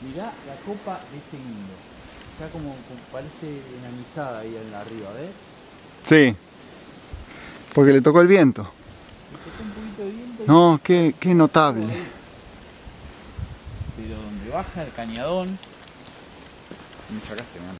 Mirá la copa de ese guindo. Está como parece enamizada ahí arriba, ¿ves? Sí, porque le tocó el viento. Le tocó un poquito de viento No, y qué notable. ahí. Pero donde baja el cañadón. Me sacaste, man.